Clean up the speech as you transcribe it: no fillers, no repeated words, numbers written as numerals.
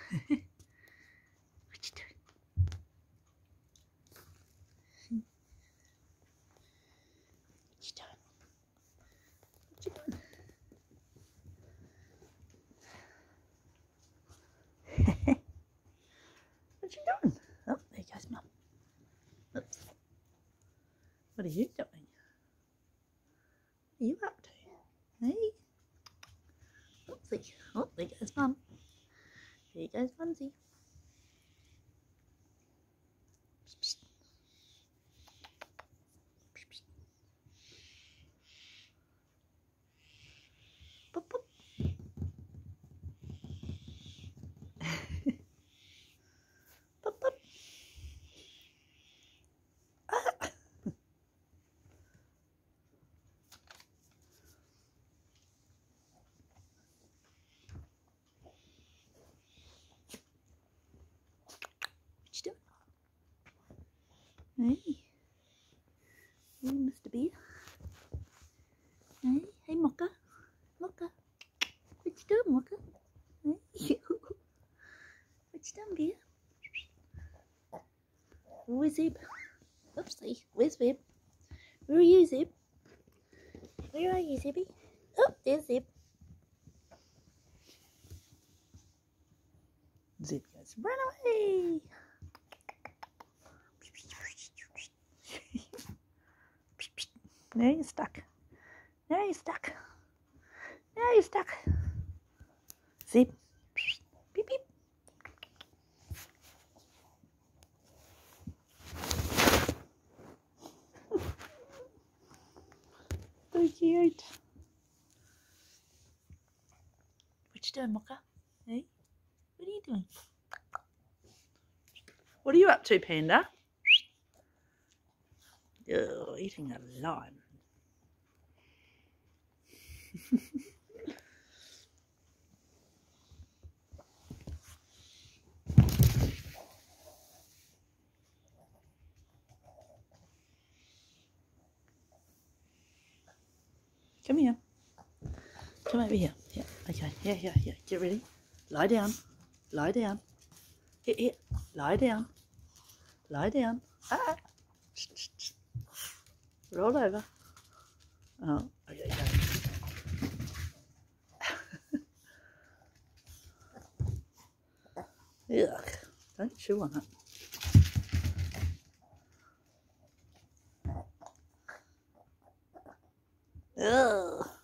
What you doing? What you doing? What you doing? What you doing? Oh, there goes Mum. Oops. What are you doing? What are you up to? Hey? Oopsie. Oh, there goes Mum. There goes Mumsy. Boop, boop. Boop, boop. Ah. What you doing? Hey. Hey, Mr. Bear. Hey, hey, Mocha. Mocha. What you doing, Mocha? Hey. What you doing, Bear? Where's Zeb? Oopsie. Where's Zeb? Where are you, Zeb? Where are you, Zebby? Oh, there's Zeb. Zeb goes, run away! Now you're stuck. Now you're stuck. Now you're stuck. Zeb. Beep, beep. So cute. What you doing, Mocha? Hey? What are you doing? What are you up to, Panda? Oh, eating a lime. Come here. Come over here. Yeah, okay. Yeah. Get ready. Lie down. Lie down. Here. Lie down. Lie down. Ah. Roll over. Oh, okay, go. Yuck. Don't chew on it. Ugh.